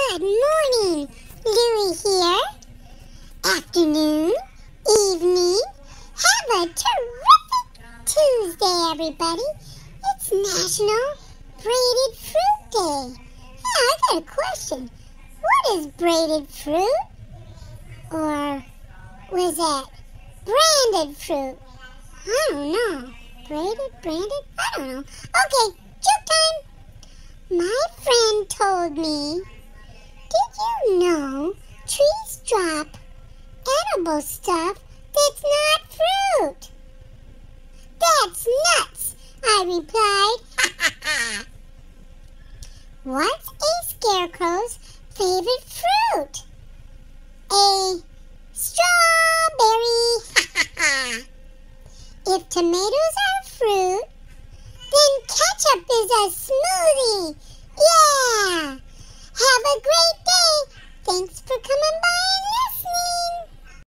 Good morning, Louie here. Afternoon, evening. Have a terrific Tuesday, everybody. It's National Braided Fruit Day. Yeah, I got a question. What is braided fruit? Or was that branded fruit? I don't know. Branded? I don't know. Okay, joke time. My friend told me, did you know trees drop edible stuff that's not fruit? That's nuts, I replied. What's a scarecrow's favorite fruit? A strawberry. If tomatoes are fruit, then ketchup is a smoothie. Yeah! Have a great day. Thanks for coming by.